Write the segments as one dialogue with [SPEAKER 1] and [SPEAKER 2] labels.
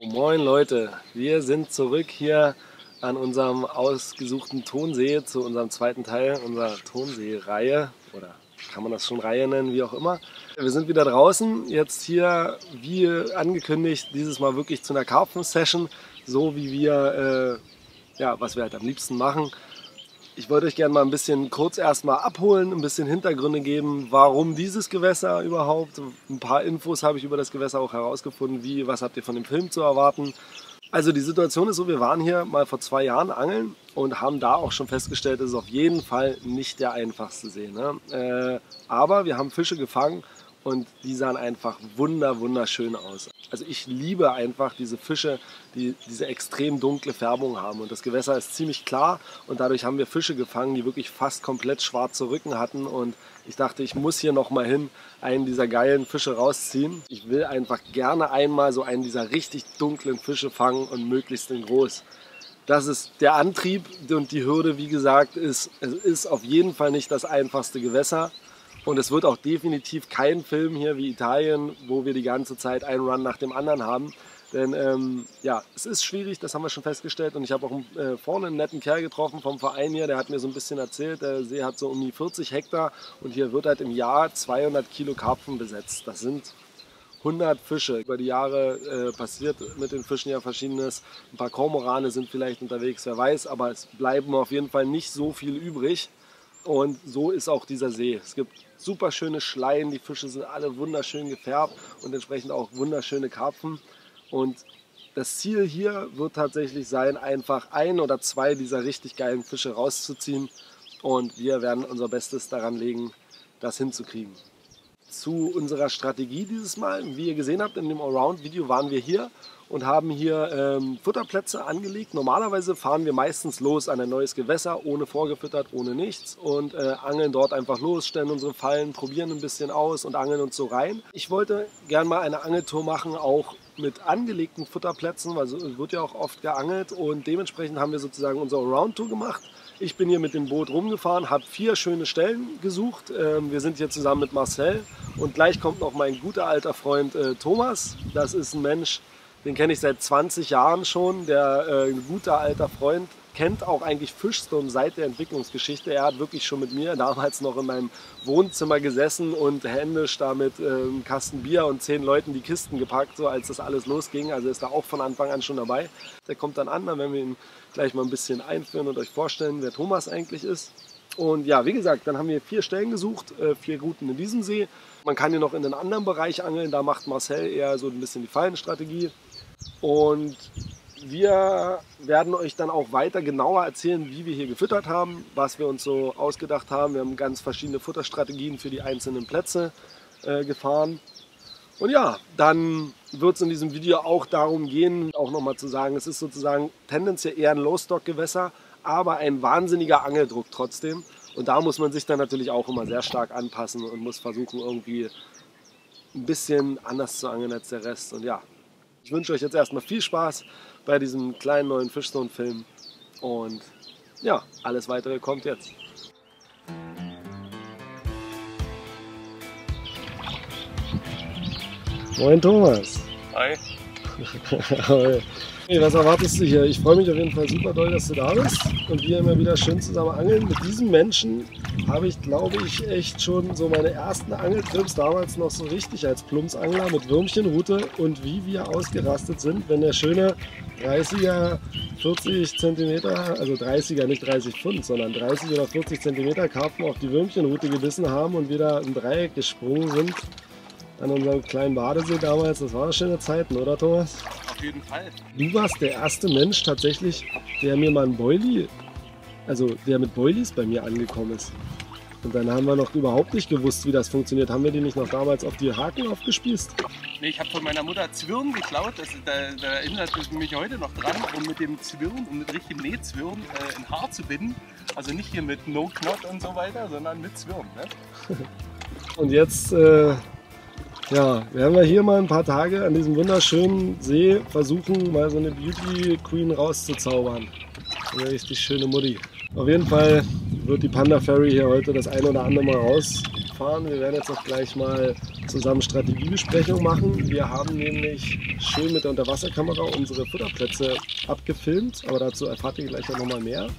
[SPEAKER 1] Moin Leute, wir sind zurück hier an unserem ausgesuchten Tonsee zu unserem zweiten Teil unserer Tonsee-Reihe, oder kann man das schon Reihe nennen, wie auch immer. Wir sind wieder draußen, jetzt hier wie angekündigt, dieses Mal wirklich zu einer Karpfen-Session, so wie wir, was wir halt am liebsten machen. Ich wollte euch gerne mal ein bisschen kurz erstmal abholen, ein bisschen Hintergründe geben, warum dieses Gewässer überhaupt. Ein paar Infos habe ich über das Gewässer auch herausgefunden, was habt ihr von dem Film zu erwarten. Also die Situation ist so, wir waren hier mal vor 2 Jahren angeln und haben da auch schon festgestellt, es ist auf jeden Fall nicht der einfachste See, ne? Aber wir haben Fische gefangen und die sahen einfach wunderschön aus. Also ich liebe einfach diese Fische, die diese extrem dunkle Färbung haben. Und das Gewässer ist ziemlich klar und dadurch haben wir Fische gefangen, die wirklich fast komplett schwarze Rücken hatten. Und ich dachte, ich muss hier nochmal hin, einen dieser geilen Fische rausziehen. Ich will einfach gerne einmal so einen dieser richtig dunklen Fische fangen und möglichst in groß. Das ist der Antrieb und die Hürde, wie gesagt, es ist auf jeden Fall nicht das einfachste Gewässer. Und es wird auch definitiv kein Film hier wie Italien, wo wir die ganze Zeit einen Run nach dem anderen haben. Denn es ist schwierig, das haben wir schon festgestellt. Und ich habe auch vorne einen netten Kerl getroffen vom Verein hier, der hat mir so ein bisschen erzählt, der See hat so um die 40 Hektar und hier wird halt im Jahr 200 Kilo Karpfen besetzt. Das sind 100 Fische. Über die Jahre passiert mit den Fischen ja Verschiedenes. Ein paar Kormorane sind vielleicht unterwegs, wer weiß, aber es bleiben auf jeden Fall nicht so viel übrig. Und so ist auch dieser See. Es gibt super schöne Schleien, die Fische sind alle wunderschön gefärbt und entsprechend auch wunderschöne Karpfen. Und das Ziel hier wird tatsächlich sein, einfach 1 oder 2 dieser richtig geilen Fische rauszuziehen. Und wir werden unser Bestes daran legen, das hinzukriegen. Zu unserer Strategie dieses Mal, wie ihr gesehen habt in dem Allround-Video, waren wir hier und haben hier Futterplätze angelegt. Normalerweise fahren wir meistens los an ein neues Gewässer, ohne vorgefüttert, ohne nichts und angeln dort einfach los, stellen unsere Fallen, probieren ein bisschen aus und angeln uns so rein. Ich wollte gerne mal eine Angeltour machen, auch mit angelegten Futterplätzen, weil es wird ja auch oft geangelt und dementsprechend haben wir sozusagen unsere Allround-Tour gemacht. Ich bin hier mit dem Boot rumgefahren, habe 4 schöne Stellen gesucht. Wir sind hier zusammen mit Marcel und gleich kommt noch mein guter alter Freund Thomas. Das ist ein Mensch, den kenne ich seit 20 Jahren schon. Ein guter alter Freund, kennt auch eigentlich Fischstone seit der Entwicklungsgeschichte. Er hat wirklich schon mit mir damals noch in meinem Wohnzimmer gesessen und händisch da mit einem Kasten Bier und 10 Leuten die Kisten gepackt, so als das alles losging. Also ist da auch von Anfang an schon dabei. Der kommt dann an, dann werden wir ihn gleich mal ein bisschen einführen und euch vorstellen, wer Thomas eigentlich ist. Und ja, wie gesagt, dann haben wir 4 Stellen gesucht, 4 Routen in diesem See. Man kann hier noch in den anderen Bereich angeln, da macht Marcel eher so ein bisschen die Fallenstrategie. Und wir werden euch dann auch weiter genauer erzählen, wie wir hier gefüttert haben, was wir uns so ausgedacht haben. Wir haben ganz verschiedene Futterstrategien für die einzelnen Plätze gefahren. Und ja, dann wird es in diesem Video auch darum gehen, auch nochmal zu sagen, es ist sozusagen tendenziell eher ein Low-Stock-Gewässer, aber ein wahnsinniger Angeldruck trotzdem. Und da muss man sich dann natürlich auch immer sehr stark anpassen und muss versuchen, irgendwie ein bisschen anders zu angeln als der Rest. Und ja, ich wünsche euch jetzt erstmal viel Spaß bei diesem kleinen neuen Fischstone-Film. Und ja, alles Weitere kommt jetzt. Moin Thomas.
[SPEAKER 2] Hi.
[SPEAKER 1] Hey, was erwartest du hier? Ich freue mich auf jeden Fall super doll, dass du da bist und wir immer wieder schön zusammen angeln. Mit diesem Menschen habe ich, glaube ich, echt schon so meine ersten Angeltrips damals noch so richtig als Plumpsangler mit Würmchenrute und wie wir ausgerastet sind, wenn der schöne 30er, 40 cm, also 30er, nicht 30 Pfund, sondern 30 oder 40 cm Karpfen auf die Würmchenrute gebissen haben und wir da im Dreieck gesprungen sind an unserem kleinen Badesee damals. Das waren schöne Zeiten, oder Thomas?
[SPEAKER 2] Auf jeden Fall.
[SPEAKER 1] Du warst der erste Mensch tatsächlich, der mir mal ein Boilie, also der mit Boilies bei mir angekommen ist. Und dann haben wir noch überhaupt nicht gewusst, wie das funktioniert. Haben wir die nicht noch damals auf die Haken aufgespießt?
[SPEAKER 2] Nee, ich habe von meiner Mutter Zwirn geklaut. Da erinnert es mich heute noch dran, um mit dem Zwirn, um mit richtigem Nähzwirn ein Haar zu binden. Also nicht hier mit No Knot und so weiter, sondern mit Zwirn. Ne?
[SPEAKER 1] Und jetzt ja, werden wir hier mal ein paar Tage an diesem wunderschönen See versuchen, mal so eine Beauty Queen rauszuzaubern. Eine richtig schöne Mutti. Auf jeden Fall wird die Panda Ferry hier heute das ein oder andere Mal raus fahren. Wir werden jetzt auch gleich mal zusammen Strategiebesprechung machen. Wir haben nämlich schön mit der Unterwasserkamera unsere Futterplätze abgefilmt, aber dazu erfahrt ihr gleich noch mal mehr.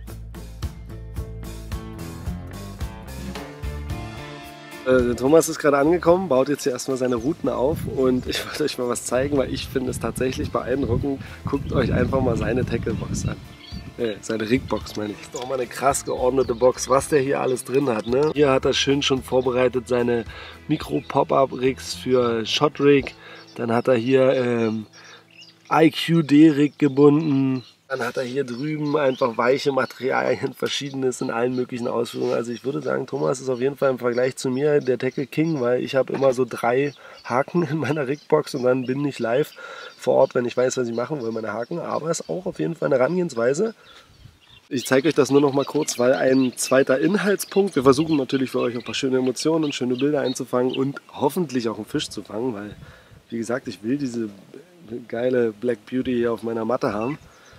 [SPEAKER 1] Thomas ist gerade angekommen, baut jetzt hier erstmal seine Routen auf und ich wollte euch mal was zeigen, weil ich finde es tatsächlich beeindruckend. Guckt euch einfach mal seine Tacklebox an. Seine Rigbox meine ich. Das ist doch mal eine krass geordnete Box, was der hier alles drin hat. Ne? Hier hat er schön schon vorbereitet seine Mikro-Pop-Up-Rigs für Shot-Rig. Dann hat er hier IQ-D-Rig gebunden. Dann hat er hier drüben einfach weiche Materialien, verschiedenes in allen möglichen Ausführungen. Also ich würde sagen, Thomas ist auf jeden Fall im Vergleich zu mir der Tackle King, weil ich habe immer so 3 Haken in meiner Rigbox und dann bin ich live vor Ort, wenn ich weiß, was ich machen will, meine Haken. Aber es ist auch auf jeden Fall eine Herangehensweise. Ich zeige euch das nur noch mal kurz, weil ein zweiter Inhaltspunkt, wir versuchen natürlich für euch auch ein paar schöne Emotionen und schöne Bilder einzufangen und hoffentlich auch einen Fisch zu fangen, weil, wie gesagt, ich will diese geile Black Beauty hier auf meiner Matte haben.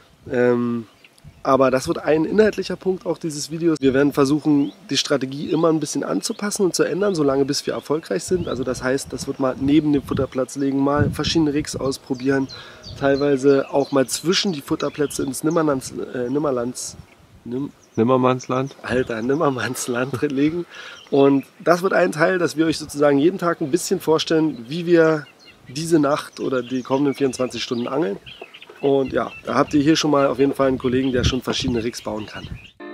[SPEAKER 1] Aber das wird ein inhaltlicher Punkt auch dieses Videos. Wir werden versuchen, die Strategie immer ein bisschen anzupassen und zu ändern, solange bis wir erfolgreich sind. Also das heißt, das wird mal neben dem Futterplatz legen, mal verschiedene Rigs ausprobieren, teilweise auch mal zwischen die Futterplätze ins Nimmermannsland legen. Und das wird ein Teil, dass wir euch sozusagen jeden Tag ein bisschen vorstellen, wie wir diese Nacht oder die kommenden 24 Stunden angeln. Und ja, da habt ihr hier schon mal auf jeden Fall einen Kollegen, der schon verschiedene Rigs bauen kann.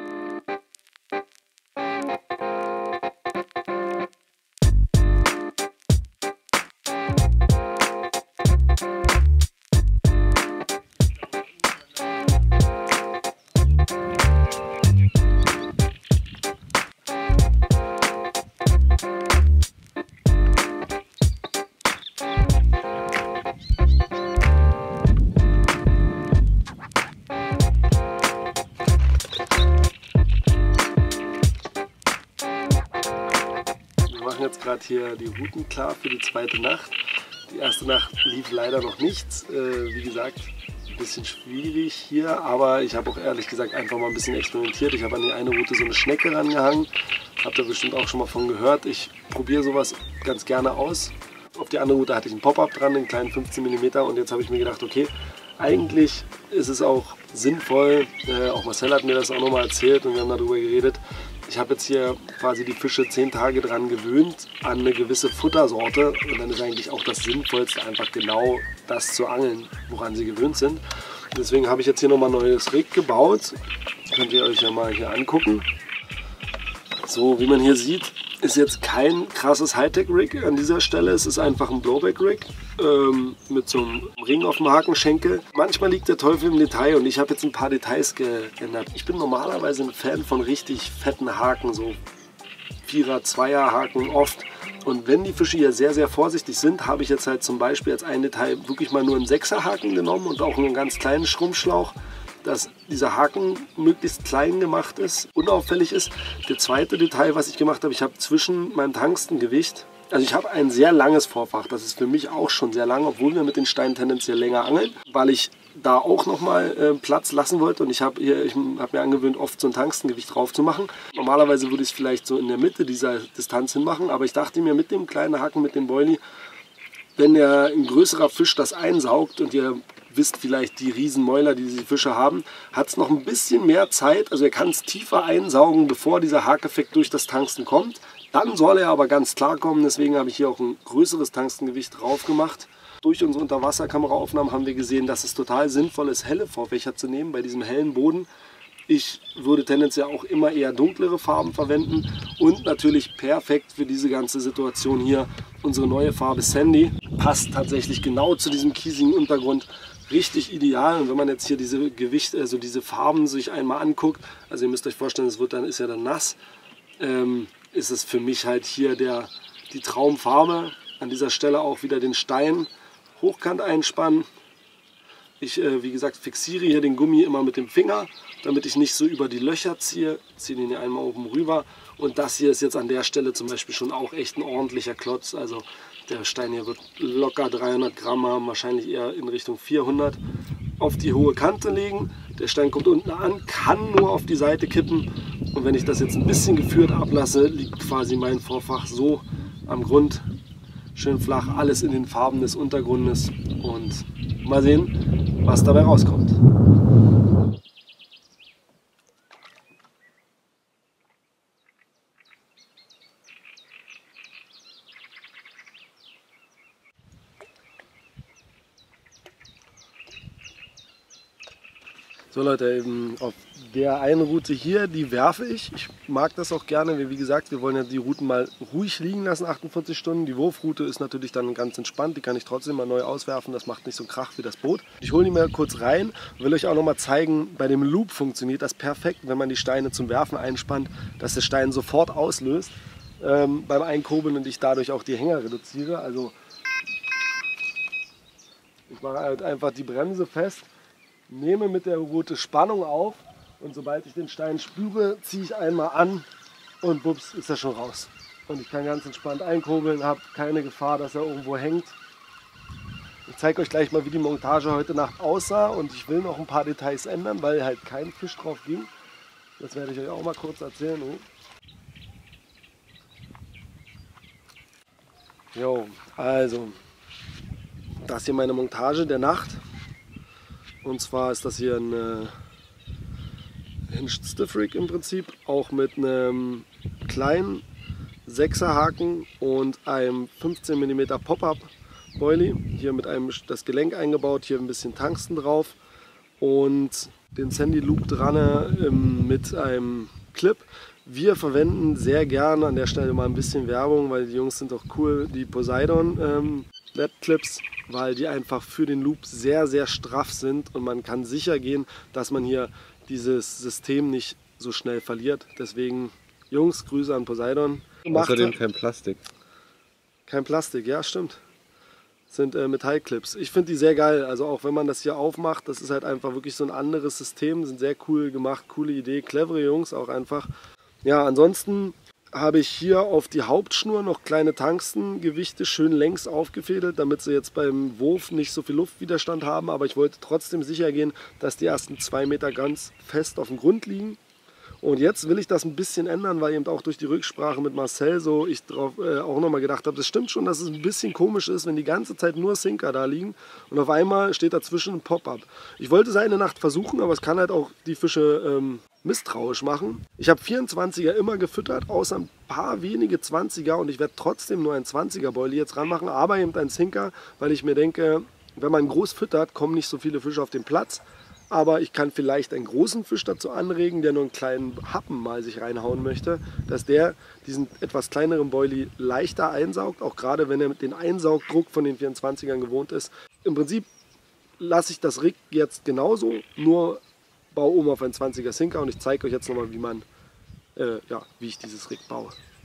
[SPEAKER 1] Jetzt gerade hier die Routen klar für die zweite Nacht. Die erste Nacht lief leider noch nichts. Wie gesagt, ein bisschen schwierig hier, aber ich habe auch ehrlich gesagt einfach mal ein bisschen experimentiert. Ich habe an die eine Route so eine Schnecke rangehangen. Habt ihr bestimmt auch schon mal von gehört. Ich probiere sowas ganz gerne aus. Auf die andere Route hatte ich einen Pop-Up dran, einen kleinen 15 mm und jetzt habe ich mir gedacht, okay, eigentlich ist es auch sinnvoll, auch Marcel hat mir das auch nochmal erzählt und wir haben darüber geredet. Ich habe jetzt hier quasi die Fische 10 Tage dran gewöhnt an eine gewisse Futtersorte und dann ist eigentlich auch das Sinnvollste einfach genau das zu angeln, woran sie gewöhnt sind. Deswegen habe ich jetzt hier nochmal ein neues Rig gebaut. Könnt ihr euch ja mal hier angucken. So, wie man hier sieht, ist jetzt kein krasses Hightech-Rig an dieser Stelle. Es ist einfach ein Blowback-Rig mit so einem Ring auf dem Hakenschenkel. Manchmal liegt der Teufel im Detail und ich habe jetzt ein paar Details geändert. Ich bin normalerweise ein Fan von richtig fetten Haken, so 4er, 2er Haken oft. Und wenn die Fische hier sehr, sehr vorsichtig sind, habe ich jetzt halt zum Beispiel als ein Detail wirklich mal nur einen 6er Haken genommen und auch einen ganz kleinen Schrumpfschlauch, dass dieser Haken möglichst klein gemacht ist, unauffällig ist. Der zweite Detail, was ich gemacht habe, ich habe zwischen meinem Tangstengewicht, also ich habe ein sehr langes Vorfach, das ist für mich auch schon sehr lang, obwohl wir mit den Steinen tendenziell länger angeln, weil ich da auch nochmal Platz lassen wollte und ich habe mir angewöhnt, oft so ein Tangstengewicht drauf zu machen. Normalerweise würde ich es vielleicht so in der Mitte dieser Distanz hinmachen, aber ich dachte mir mit dem kleinen Haken, mit dem Boilie, wenn ein größerer Fisch das einsaugt und ihr wisst vielleicht die Riesenmäuler, die diese Fische haben, hat es noch ein bisschen mehr Zeit, also er kann es tiefer einsaugen, bevor dieser Hakeffekt durch das Tangsten kommt. Dann soll er aber ganz klar kommen, deswegen habe ich hier auch ein größeres Tangstengewicht drauf gemacht. Durch unsere Unterwasserkameraaufnahmen haben wir gesehen, dass es total sinnvoll ist, helle Vorfächer zu nehmen bei diesem hellen Boden. Ich würde tendenziell auch immer eher dunklere Farben verwenden und natürlich perfekt für diese ganze Situation hier unsere neue Farbe Sandy. Passt tatsächlich genau zu diesem kiesigen Untergrund. Richtig ideal und wenn man jetzt hier diese Farben sich einmal anguckt, also ihr müsst euch vorstellen, ist ja dann nass, ist es für mich halt hier die Traumfarbe. An dieser Stelle auch wieder den Stein hochkant einspannen. Ich, wie gesagt, fixiere hier den Gummi immer mit dem Finger, damit ich nicht so über die Löcher ziehe. Ziehe den hier einmal oben rüber und das hier ist jetzt an der Stelle zum Beispiel schon auch echt ein ordentlicher Klotz. Also der Stein hier wird locker 300 Gramm haben, wahrscheinlich eher in Richtung 400. auf die hohe Kante legen. Der Stein kommt unten an, kann nur auf die Seite kippen. Und wenn ich das jetzt ein bisschen geführt ablasse, liegt quasi mein Vorfach so am Grund. Schön flach, alles in den Farben des Untergrundes. Und mal sehen, was dabei rauskommt. So Leute, eben auf der einen Route hier, die werfe ich. Ich mag das auch gerne. Wie gesagt, wir wollen ja die Routen mal ruhig liegen lassen, 48 Stunden. Die Wurfroute ist natürlich dann ganz entspannt. Die kann ich trotzdem mal neu auswerfen. Das macht nicht so einen Krach wie das Boot. Ich hole die mal kurz rein und will euch auch noch mal zeigen, bei dem Loop funktioniert das perfekt, wenn man die Steine zum Werfen einspannt, dass der Stein sofort auslöst beim Einkurbeln und ich dadurch auch die Hänger reduziere. Also ich mache halt einfach die Bremse fest, nehme mit der Route Spannung auf und sobald ich den Stein spüre, ziehe ich einmal an und bups, ist er schon raus. Und ich kann ganz entspannt einkurbeln, habe keine Gefahr, dass er irgendwo hängt. Ich zeige euch gleich mal, wie die Montage heute Nacht aussah und ich will noch ein paar Details ändern, weil halt kein Fisch drauf ging. Das werde ich euch auch mal kurz erzählen. Jo, also das hier meine Montage der Nacht. Und zwar ist das hier ein Hinged Stiff Rig im Prinzip, auch mit einem kleinen 6er Haken und einem 15 mm Pop-Up Boilie. Hier mit einem das Gelenk eingebaut, hier ein bisschen Tungsten drauf und den Sandy Loop dran mit einem Clip. Wir verwenden sehr gerne an der Stelle mal ein bisschen Werbung, weil die Jungs sind auch cool, die Poseidon LED Clips, weil die einfach für den Loop sehr, sehr straff sind und man kann sicher gehen, dass man hier dieses System nicht so schnell verliert. Deswegen, Jungs, Grüße an Poseidon.
[SPEAKER 2] Außerdem kein Plastik.
[SPEAKER 1] Kein Plastik, ja stimmt. Das sind Metallclips. Ich finde die sehr geil, also auch wenn man das hier aufmacht, das ist halt einfach wirklich so ein anderes System, sind sehr cool gemacht, coole Idee, clevere Jungs auch einfach. Ja, ansonsten habe ich hier auf die Hauptschnur noch kleine Tungstengewichte schön längs aufgefädelt, damit sie jetzt beim Wurf nicht so viel Luftwiderstand haben. Aber ich wollte trotzdem sicher gehen, dass die ersten 2 Meter ganz fest auf dem Grund liegen. Und jetzt will ich das ein bisschen ändern, weil eben auch durch die Rücksprache mit Marcel so ich drauf auch nochmal gedacht habe, das stimmt schon, dass es ein bisschen komisch ist, wenn die ganze Zeit nur Sinker da liegen und auf einmal steht dazwischen ein Pop-Up. Ich wollte es eine Nacht versuchen, aber es kann halt auch die Fische misstrauisch machen. Ich habe 24er immer gefüttert, außer ein paar wenige 20er und ich werde trotzdem nur ein 20er Boilie jetzt ranmachen, aber eben ein Sinker, weil ich mir denke, wenn man groß füttert, kommen nicht so viele Fische auf den Platz. Aber ich kann vielleicht einen großen Fisch dazu anregen, der nur einen kleinen Happen mal sich reinhauen möchte, dass der diesen etwas kleineren Boilie leichter einsaugt, auch gerade wenn er mit dem Einsaugdruck von den 24ern gewohnt ist. Im Prinzip lasse ich das Rig jetzt genauso, nur baue um auf einen 20er Sinker und ich zeige euch jetzt nochmal, wie ich dieses Rig baue.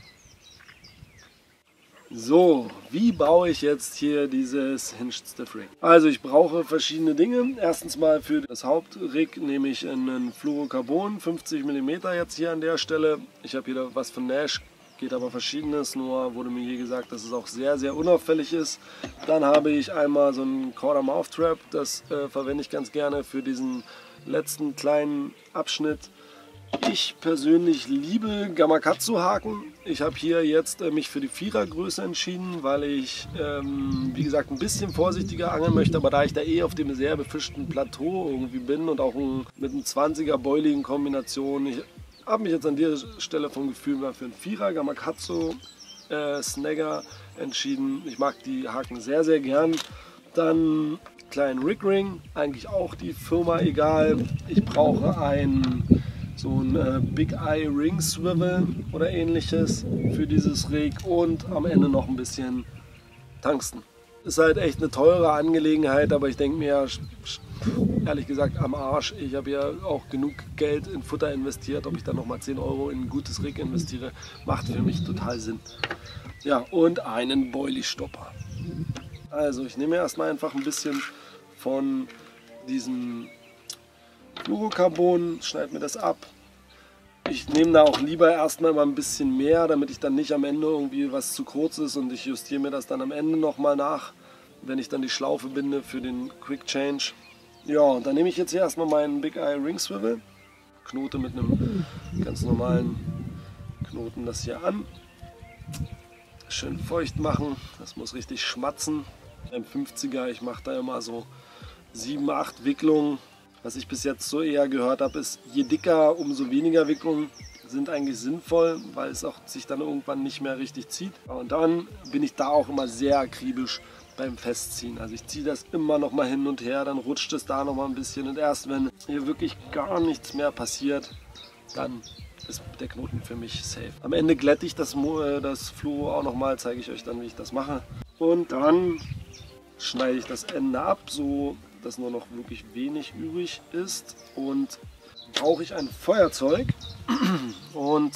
[SPEAKER 1] So, wie baue ich jetzt hier dieses Hinged Stiff Rig? Also ich brauche verschiedene Dinge. Erstens mal für das Hauptrig nehme ich einen Fluorocarbon, 50 mm jetzt hier an der Stelle. Ich habe hier was von Nash, geht aber verschiedenes, nur wurde mir hier gesagt, dass es auch sehr, sehr unauffällig ist. Dann habe ich einmal so einen Quarter Mouth Trap, das verwende ich ganz gerne für diesen letzten kleinen Abschnitt. Ich persönlich liebe Gamakatsu-Haken. Ich habe hier jetzt mich für die 4er Größe entschieden, weil ich, wie gesagt, ein bisschen vorsichtiger angeln möchte. Aber da ich da auf dem sehr befischten Plateau irgendwie bin und auch mit einem 20er Boilie in Kombination, ich habe mich jetzt an dieser Stelle vom Gefühl mal für einen 4er Gamakatsu Snagger entschieden. Ich mag die Haken sehr, sehr gern. Dann kleinen Rig Ring, eigentlich auch die Firma egal. Ich brauche so ein Big Eye Ring Swivel oder ähnliches für dieses Rig und am Ende noch ein bisschen Tungsten. Ist halt echt eine teure Angelegenheit, aber ich denke mir, ehrlich gesagt, am Arsch. Ich habe ja auch genug Geld in Futter investiert. Ob ich dann nochmal 10 Euro in ein gutes Rig investiere, macht für mich total Sinn. Ja, und einen Boilie-Stopper. Also ich nehme erstmal einfach ein bisschen von diesem Fluorocarbon, schneide mir das ab. Ich nehme da auch lieber erstmal mal ein bisschen mehr, damit ich dann nicht am Ende irgendwie was zu kurz ist und ich justiere mir das dann am Ende nochmal nach, wenn ich dann die Schlaufe binde für den Quick Change. Ja, und dann nehme ich jetzt hier erstmal meinen Big Eye Ring Swivel, knote mit einem ganz normalen Knoten das hier an. Schön feucht machen, das muss richtig schmatzen. Beim 50er, ich mache da immer so 7, 8 Wicklungen. Was ich bis jetzt so eher gehört habe, ist, je dicker, umso weniger Wicklungen sind eigentlich sinnvoll, weil es auch sich dann irgendwann nicht mehr richtig zieht. Und dann bin ich da auch immer sehr akribisch beim Festziehen. Also ich ziehe das immer noch mal hin und her, dann rutscht es da noch mal ein bisschen und erst wenn hier wirklich gar nichts mehr passiert, dann ist der Knoten für mich safe. Am Ende glätte ich das Fluo auch noch mal, zeige ich euch dann, wie ich das mache. Und dann schneide ich das Ende ab, so dass nur noch wirklich wenig übrig ist. Und brauche ich ein Feuerzeug und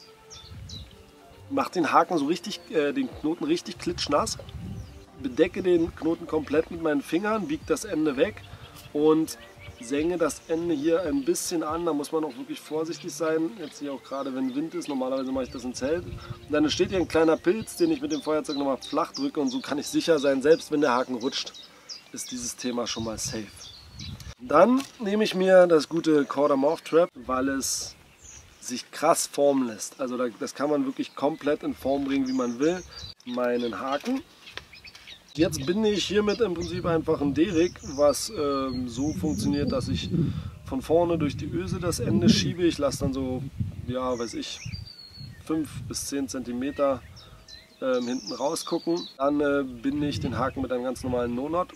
[SPEAKER 1] mache den Haken so richtig, den Knoten richtig klitschnass. Bedecke den Knoten komplett mit meinen Fingern, biege das Ende weg und senke das Ende hier ein bisschen an. Da muss man auch wirklich vorsichtig sein. Jetzt hier auch gerade, wenn Wind ist. Normalerweise mache ich das im Zelt. Und dann entsteht hier ein kleiner Pilz, den ich mit dem Feuerzeug nochmal flach drücke. Und so kann ich sicher sein, selbst wenn der Haken rutscht, ist dieses Thema schon mal safe. Dann nehme ich mir das gute Quarter Morph Trap, weil es sich krass formen lässt. Also das kann man wirklich komplett in Form bringen, wie man will. Meinen Haken. Jetzt binde ich hiermit im Prinzip einfach ein D-Rig, was so funktioniert, dass ich von vorne durch die Öse das Ende schiebe. Ich lasse dann so, ja, weiß ich, 5 bis 10 cm hinten rausgucken. Dann binde ich den Haken mit einem ganz normalen No-Knot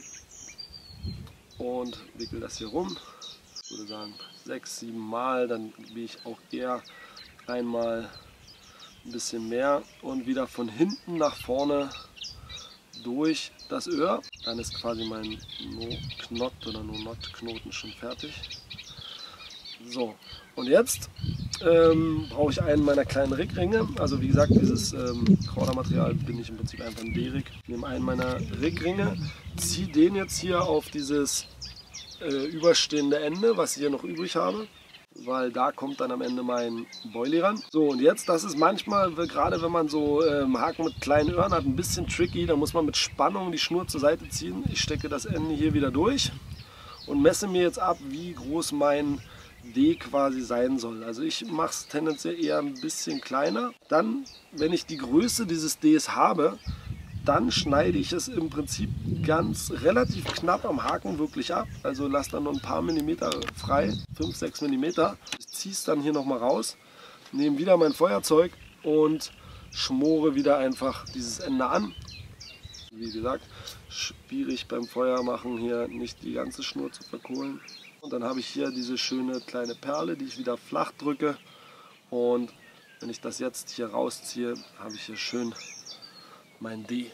[SPEAKER 1] und wickel das hier rum. Ich würde sagen 6, 7 Mal, dann gehe ich auch eher einmal ein bisschen mehr und wieder von hinten nach vorne durch das Öhr. Dann ist quasi mein No-Knot oder No-Knot-Knoten schon fertig. So, und jetzt brauche ich einen meiner kleinen Rigringe. Also wie gesagt, dieses Crawler-Material bin ich im Prinzip einfach ein D-Rig. Ich nehme einen meiner Rigringe, ziehe den jetzt hier auf dieses überstehende Ende, was ich hier noch übrig habe, weil da kommt dann am Ende mein Boilie ran. So, und jetzt, das ist manchmal, gerade wenn man so Haken mit kleinen Öhren hat, ein bisschen tricky. Da muss man mit Spannung die Schnur zur Seite ziehen. Ich stecke das Ende hier wieder durch und messe mir jetzt ab, wie groß mein D quasi sein soll. Also ich mache es tendenziell eher ein bisschen kleiner. Dann, wenn ich die Größe dieses Ds habe, dann schneide ich es im Prinzip relativ knapp am Haken wirklich ab. Also lasse dann noch ein paar Millimeter frei, 5, 6 Millimeter. Ich ziehe es dann hier nochmal raus, nehme wieder mein Feuerzeug und schmore wieder einfach dieses Ende an. Wie gesagt, schwierig beim Feuermachen hier nicht die ganze Schnur zu verkohlen. Und dann habe ich hier diese schöne kleine Perle, die ich wieder flach drücke. Und wenn ich das jetzt hier rausziehe, habe ich hier schön mein D.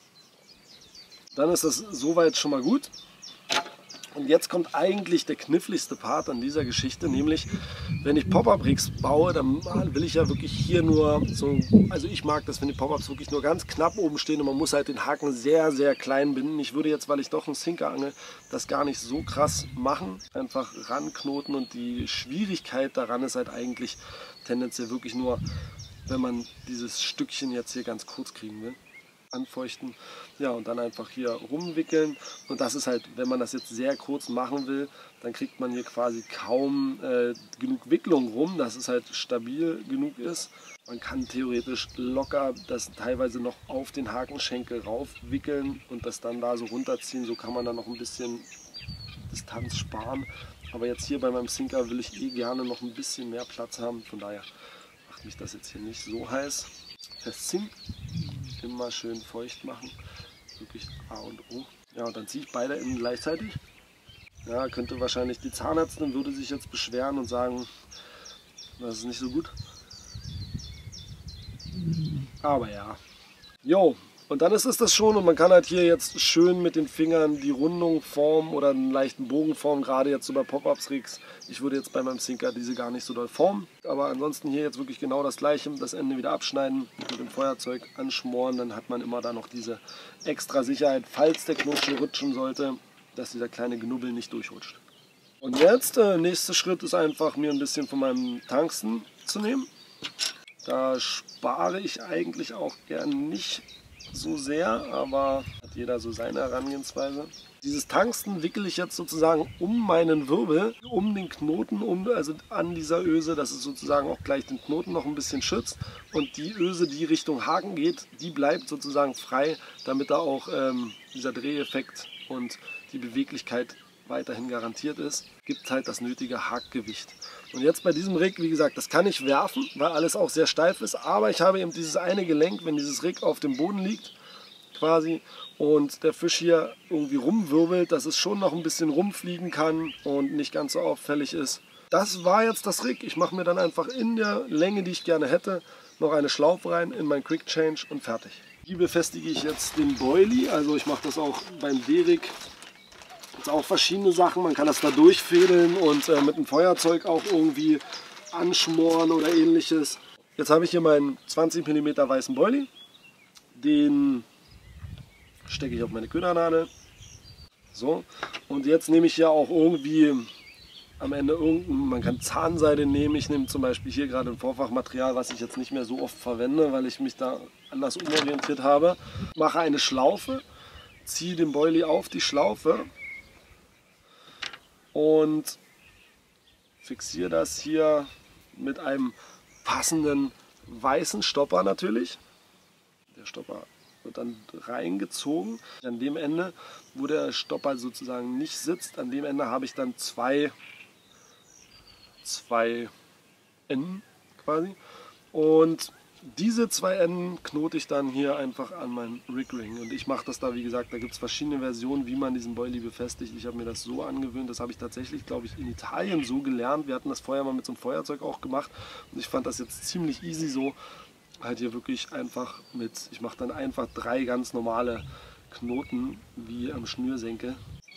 [SPEAKER 1] Dann ist das soweit schon mal gut. Und jetzt kommt eigentlich der kniffligste Part an dieser Geschichte, nämlich wenn ich Pop-Up-Rigs baue, dann will ich ja wirklich hier nur so, also ich mag das, wenn die Pop-Ups wirklich nur ganz knapp oben stehen und man muss halt den Haken sehr, sehr klein binden. Ich würde jetzt, weil ich doch einen Sinker angel, das gar nicht so krass machen, einfach ranknoten und die Schwierigkeit daran ist halt eigentlich tendenziell wirklich nur, wenn man dieses Stückchen jetzt hier ganz kurz kriegen will. Anfeuchten, ja, und dann einfach hier rumwickeln. Und das ist halt, wenn man das jetzt sehr kurz machen will, dann kriegt man hier quasi kaum genug Wicklung rum, dass es halt stabil genug ist. Man kann theoretisch locker das teilweise noch auf den Hakenschenkel raufwickeln und das dann da so runterziehen. So kann man dann noch ein bisschen Distanz sparen. Aber jetzt hier bei meinem Sinker will ich eh gerne noch ein bisschen mehr Platz haben. Von daher macht mich das jetzt hier nicht so heiß. Festziehen. Immer schön feucht machen, wirklich A und O. Ja, und dann ziehe ich beide Enden gleichzeitig. Ja, könnte wahrscheinlich die Zahnärztin würde sich jetzt beschweren und sagen, das ist nicht so gut. Aber ja. Jo, und dann ist es das schon und man kann halt hier jetzt schön mit den Fingern die Rundung formen oder einen leichten Bogen formen, gerade jetzt so bei Pop-Ups-Rigs. Ich würde jetzt bei meinem Sinker diese gar nicht so doll formen, aber ansonsten hier jetzt wirklich genau das gleiche, das Ende wieder abschneiden, mit dem Feuerzeug anschmoren, dann hat man immer da noch diese extra Sicherheit, falls der Knoten rutschen sollte, dass dieser kleine Knubbel nicht durchrutscht. Und jetzt, nächster Schritt ist einfach mir ein bisschen von meinem Tungsten zu nehmen. Da spare ich eigentlich auch gern nicht so sehr, aber hat jeder so seine Herangehensweise. Dieses Tungsten wickele ich jetzt sozusagen um meinen Wirbel, um den Knoten, also an dieser Öse, dass es sozusagen auch gleich den Knoten noch ein bisschen schützt. Und die Öse, die Richtung Haken geht, die bleibt sozusagen frei, damit da auch dieser Dreheffekt und die Beweglichkeit weiterhin garantiert ist, gibt halt das nötige Hakgewicht. Und jetzt bei diesem Rig, wie gesagt, das kann ich werfen, weil alles auch sehr steif ist, aber ich habe eben dieses eine Gelenk, wenn dieses Rig auf dem Boden liegt, quasi, und der Fisch hier irgendwie rumwirbelt, dass es schon noch ein bisschen rumfliegen kann und nicht ganz so auffällig ist. Das war jetzt das Rig. Ich mache mir dann einfach in der Länge, die ich gerne hätte, noch eine Schlaufe rein in mein Quick Change und fertig. Hier befestige ich jetzt den Boilie, also ich mache das auch beim D-Rig. Gibt auch verschiedene Sachen, man kann das da durchfädeln und mit einem Feuerzeug auch irgendwie anschmoren oder ähnliches. Jetzt habe ich hier meinen 20 mm weißen Boilie, den stecke ich auf meine Ködernadel. So, und jetzt nehme ich ja auch irgendwie am Ende man kann Zahnseide nehmen. Ich nehme zum Beispiel hier gerade ein Vorfachmaterial, was ich jetzt nicht mehr so oft verwende, weil ich mich da anders umorientiert habe. Mache eine Schlaufe, ziehe den Boilie auf die Schlaufe und fixiere das hier mit einem passenden weißen Stopper natürlich. Der Stopper wird dann reingezogen. An dem Ende, wo der Stopper sozusagen nicht sitzt, an dem Ende habe ich dann zwei Enden quasi. Und diese zwei Enden knote ich dann hier einfach an meinen Rig-Ring. Und ich mache das da, wie gesagt, da gibt es verschiedene Versionen, wie man diesen Boilie befestigt. Ich habe mir das so angewöhnt, das habe ich tatsächlich, glaube ich, in Italien so gelernt. Wir hatten das vorher mal mit so einem Feuerzeug auch gemacht. Und ich fand das jetzt ziemlich easy so. Halt hier wirklich einfach ich mache dann einfach 3 ganz normale Knoten wie am Schnürsenkel.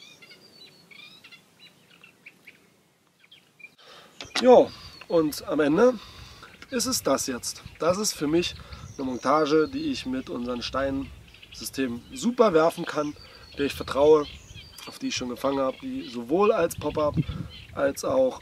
[SPEAKER 1] Ja, und am Ende ist es das jetzt. Das ist für mich eine Montage, die ich mit unserem Steinsystem super werfen kann, der ich vertraue, auf die ich schon gefangen habe, die sowohl als Pop-Up als auch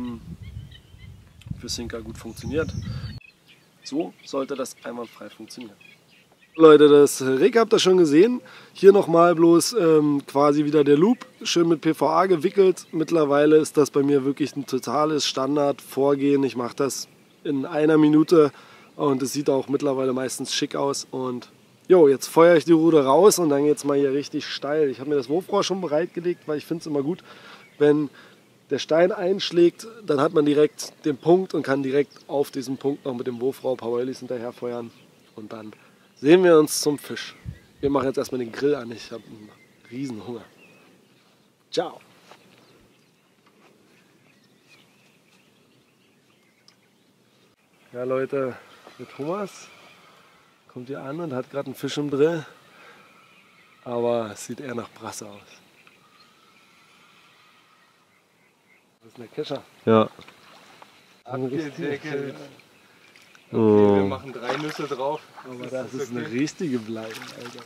[SPEAKER 1] für Sinker gut funktioniert. So sollte das einwandfrei funktionieren. Leute, das Rig habt ihr schon gesehen. Hier nochmal bloß quasi wieder der Loop, schön mit PVA gewickelt. Mittlerweile ist das bei mir wirklich ein totales Standardvorgehen. Ich mache das in 1 Minute und es sieht auch mittlerweile meistens schick aus. Und jo, jetzt feuere ich die Rute raus und dann geht es mal hier richtig steil. Ich habe mir das Wurfrohr schon bereitgelegt, weil ich finde es immer gut, wenn der Stein einschlägt, dann hat man direkt den Punkt und kann direkt auf diesen Punkt noch mit dem Wurfrohr ein paar Boilies hinterher feuern. Und dann sehen wir uns zum Fisch. Wir machen jetzt erstmal den Grill an. Ich habe einen riesen Hunger. Ciao. Ja Leute, der Thomas kommt hier an und hat gerade einen Fisch im Drill. Aber es sieht eher nach Brasse aus. Das ist eine Kescher.
[SPEAKER 3] Ja.
[SPEAKER 2] Abgedeckelt. Okay,
[SPEAKER 3] Oh.
[SPEAKER 2] wir machen 3 Nüsse drauf.
[SPEAKER 1] Aber das ist eine richtige Bleibe, Alter.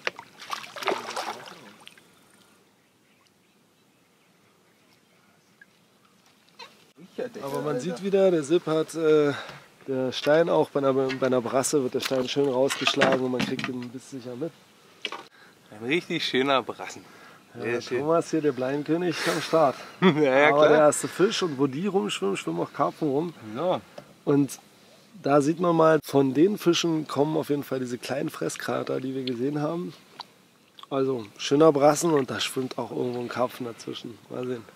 [SPEAKER 1] Aber man sieht wieder, der Sip hat der Stein auch bei einer Brasse wird der Stein schön rausgeschlagen und man kriegt ihn bis sicher mit.
[SPEAKER 2] Ein richtig schöner Brassen.
[SPEAKER 1] Ja, Thomas hier, der Bleienkönig am Start.
[SPEAKER 2] Ja,
[SPEAKER 1] Aber der erste Fisch und wo die rumschwimmen, schwimmen auch Karpfen rum.
[SPEAKER 2] Ja.
[SPEAKER 1] Und da sieht man mal, von den Fischen kommen auf jeden Fall diese kleinen Fresskrater, die wir gesehen haben. Also schöner Brassen und da schwimmt auch irgendwo ein Karpfen dazwischen. Mal sehen.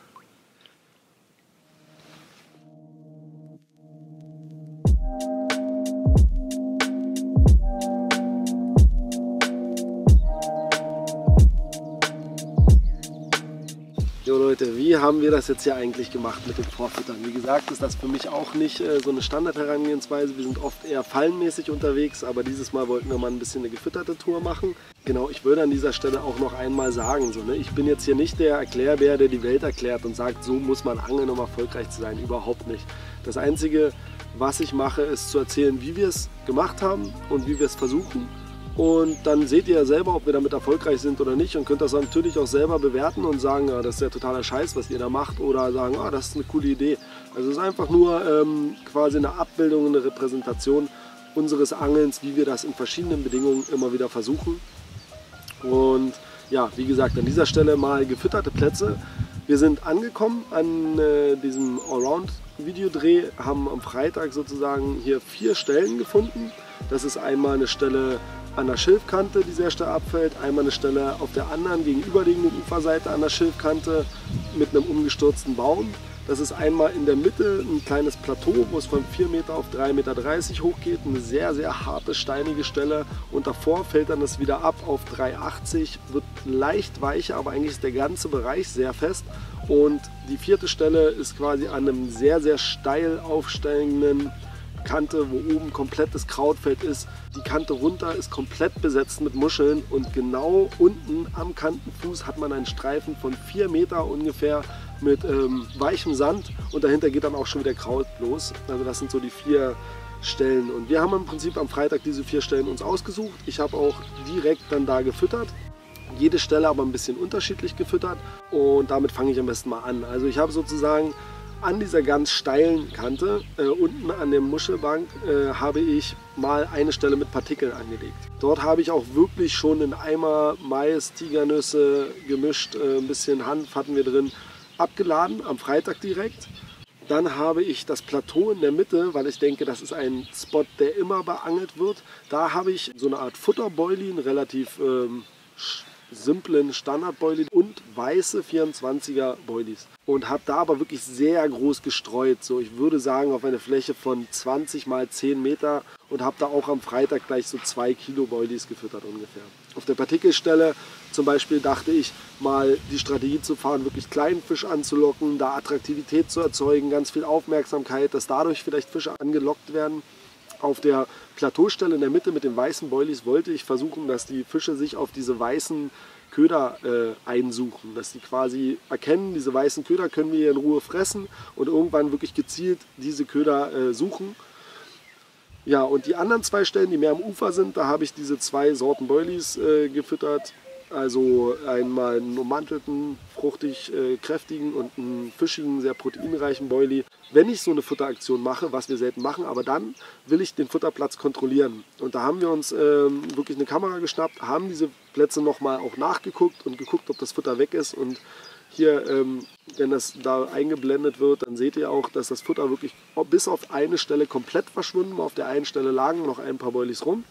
[SPEAKER 1] Jo Leute, wie haben wir das jetzt hier eigentlich gemacht mit dem Vorfüttern? Wie gesagt, ist das für mich auch nicht so eine Standardherangehensweise. Wir sind oft eher fallenmäßig unterwegs, aber dieses Mal wollten wir mal ein bisschen eine gefütterte Tour machen. Genau, ich würde an dieser Stelle auch noch einmal sagen, so, ne, ich bin jetzt hier nicht der Erklärbär, der die Welt erklärt und sagt, so muss man angeln, um erfolgreich zu sein. Überhaupt nicht. Das Einzige, was ich mache, ist zu erzählen, wie wir es gemacht haben und wie wir es versuchen. Und dann seht ihr ja selber, ob wir damit erfolgreich sind oder nicht und könnt das natürlich auch selber bewerten und sagen, ja, das ist ja totaler Scheiß, was ihr da macht, oder sagen, ah, das ist eine coole Idee. Also es ist einfach nur quasi eine Abbildung, eine Repräsentation unseres Angelns, wie wir das in verschiedenen Bedingungen immer wieder versuchen. Und ja, wie gesagt, an dieser Stelle mal gefütterte Plätze. Wir sind angekommen an diesem Allround-Videodreh, haben am Freitag sozusagen hier 4 Stellen gefunden. Das ist einmal eine Stelle an der Schilfkante, die sehr stark abfällt, einmal eine Stelle auf der anderen gegenüberliegenden Uferseite an der Schilfkante mit einem umgestürzten Baum. Das ist einmal in der Mitte ein kleines Plateau, wo es von 4 Meter auf 3,30 Meter hochgeht. Eine sehr, sehr harte, steinige Stelle. Und davor fällt dann das wieder ab auf 3,80, wird leicht weicher, aber eigentlich ist der ganze Bereich sehr fest. Und die 4. Stelle ist quasi an einem sehr, sehr steil aufsteigenden Kante, wo oben komplett das Krautfeld ist. Die Kante runter ist komplett besetzt mit Muscheln und genau unten am Kantenfuß hat man einen Streifen von 4 Meter ungefähr mit weichem Sand und dahinter geht dann auch schon wieder Kraut los. Also das sind so die 4 Stellen und wir haben im Prinzip am Freitag diese 4 Stellen uns ausgesucht. Ich habe auch direkt dann da gefüttert. Jede Stelle aber ein bisschen unterschiedlich gefüttert und damit fange ich am besten mal an. Also ich habe sozusagen an dieser ganz steilen Kante, unten an der Muschelbank, habe ich mal eine Stelle mit Partikeln angelegt. Dort habe ich auch wirklich schon einen Eimer Mais, Tigernüsse gemischt, ein bisschen Hanf hatten wir drin, abgeladen, am Freitag direkt. Dann habe ich das Plateau in der Mitte, weil ich denke, das ist ein Spot, der immer beangelt wird. Da habe ich so eine Art Futterboilie, einen relativ simplen Standardboilie und weiße 24er Boilies. Und habe da aber wirklich sehr groß gestreut. So, ich würde sagen auf eine Fläche von 20 mal 10 Meter und habe da auch am Freitag gleich so 2 Kilo Boilies gefüttert ungefähr. Auf der Partikelstelle zum Beispiel dachte ich mal die Strategie zu fahren, wirklich kleinen Fisch anzulocken, da Attraktivität zu erzeugen, ganz viel Aufmerksamkeit, dass dadurch vielleicht Fische angelockt werden. Auf der Plateaustelle in der Mitte mit den weißen Boilies wollte ich versuchen, dass die Fische sich auf diese weißen Köder einsuchen, dass die quasi erkennen, diese weißen Köder können wir hier in Ruhe fressen und irgendwann wirklich gezielt diese Köder suchen. Ja, und die anderen 2 Stellen, die mehr am Ufer sind, da habe ich diese 2 Sorten Boilies gefüttert. Also einmal einen ummantelten, fruchtig kräftigen und einen fischigen, sehr proteinreichen Boilie. Wenn ich so eine Futteraktion mache, was wir selten machen, aber dann will ich den Futterplatz kontrollieren. Und da haben wir uns wirklich eine Kamera geschnappt, haben diese Plätze nochmal auch nachgeguckt und geguckt, ob das Futter weg ist. Und hier, wenn das da eingeblendet wird, dann seht ihr auch, dass das Futter wirklich bis auf eine Stelle komplett verschwunden war. Auf der einen Stelle lagen noch ein paar Boilies rum.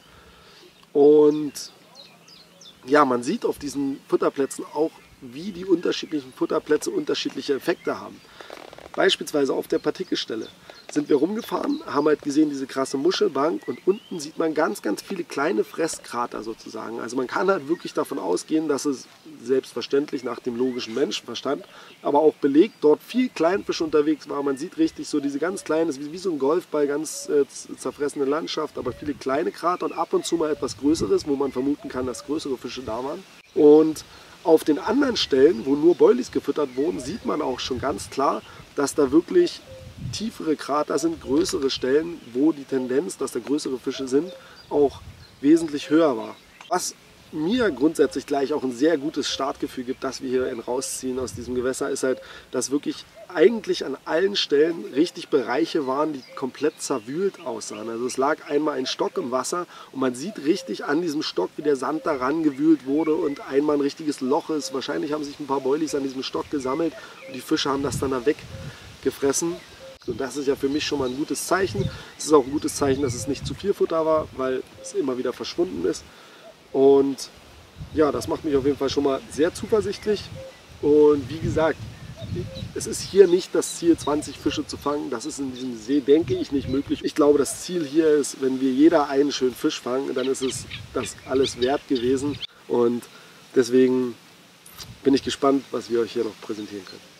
[SPEAKER 1] Und ja, man sieht auf diesen Futterplätzen auch, wie die unterschiedlichen Futterplätze unterschiedliche Effekte haben. Beispielsweise auf der Partikelstelle sind wir rumgefahren, haben halt gesehen diese krasse Muschelbank und unten sieht man ganz, ganz viele kleine Fresskrater sozusagen. Also man kann halt wirklich davon ausgehen, dass es selbstverständlich nach dem logischen Menschenverstand, aber auch belegt, dort viel Kleinfisch unterwegs war. Man sieht richtig so diese ganz kleinen, das ist wie so ein Golfball, ganz zerfressene Landschaft, aber viele kleine Krater und ab und zu mal etwas Größeres, wo man vermuten kann, dass größere Fische da waren. Und auf den anderen Stellen, wo nur Boilies gefüttert wurden, sieht man auch schon ganz klar, dass da wirklich tiefere Krater sind, größere Stellen, wo die Tendenz, dass da größere Fische sind, auch wesentlich höher war. Was mir grundsätzlich gleich auch ein sehr gutes Startgefühl gibt, dass wir hier rausziehen aus diesem Gewässer, ist halt, dass wirklich eigentlich an allen Stellen richtig Bereiche waren, die komplett zerwühlt aussahen. Also es lag einmal ein Stock im Wasser und man sieht richtig an diesem Stock, wie der Sand daran gewühlt wurde und einmal ein richtiges Loch ist. Wahrscheinlich haben sich ein paar Boilies an diesem Stock gesammelt und die Fische haben das dann da weggefressen. Und das ist ja für mich schon mal ein gutes Zeichen. Es ist auch ein gutes Zeichen, dass es nicht zu viel Futter war, weil es immer wieder verschwunden ist. Und ja, das macht mich auf jeden Fall schon mal sehr zuversichtlich. Und wie gesagt, es ist hier nicht das Ziel, 20 Fische zu fangen. Das ist in diesem See, denke ich, nicht möglich. Ich glaube, das Ziel hier ist, wenn wir jeder einen schönen Fisch fangen, dann ist es das alles wert gewesen. Und deswegen bin ich gespannt, was wir euch hier noch präsentieren können.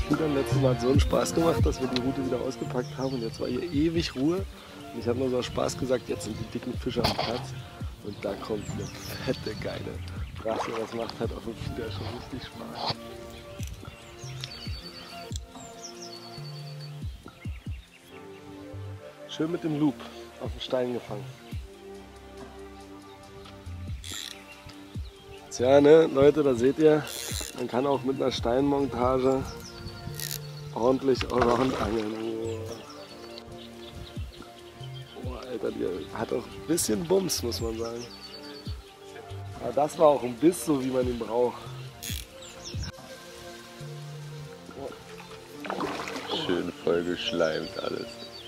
[SPEAKER 1] Fiedern letztes Mal hat so einen Spaß gemacht, dass wir die Route wieder ausgepackt haben und jetzt war hier ewig Ruhe. Und ich habe nur so aus Spaß gesagt, jetzt sind die dicken Fische am Platz und da kommt eine fette, geile Brasse. Das macht halt auf dem Fieder schon richtig Spaß. Schön mit dem Loop auf den Stein gefangen. Tja, ne, Leute, da seht ihr, man kann auch mit einer Steinmontage ordentlich Allround angeln. Oh, Alter, die hat auch ein bisschen Bums, muss man sagen. Aber das war auch ein Biss, so wie man ihn braucht.
[SPEAKER 3] Schön voll geschleimt alles.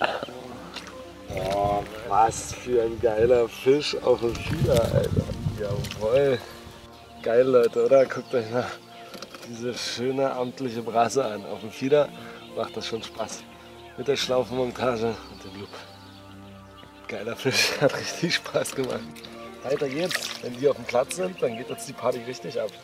[SPEAKER 1] Oh, was für ein geiler Fisch auf dem Fieder, Alter. Jawohl. Geil, Leute, oder? Guckt euch mal diese schöne amtliche Brasse an. Auf dem Fieder macht das schon Spaß. Mit der Schlaufenmontage und dem Loop. Geiler Fisch, hat richtig Spaß gemacht. Weiter geht's. Wenn die auf dem Platz sind, dann geht jetzt die Party richtig ab.